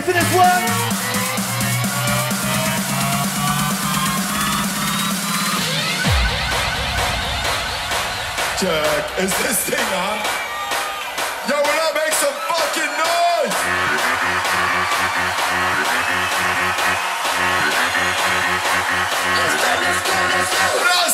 for this one? Check. Is this thing on? Yo, will I make some fucking noise? Let's go, let's go, let's go.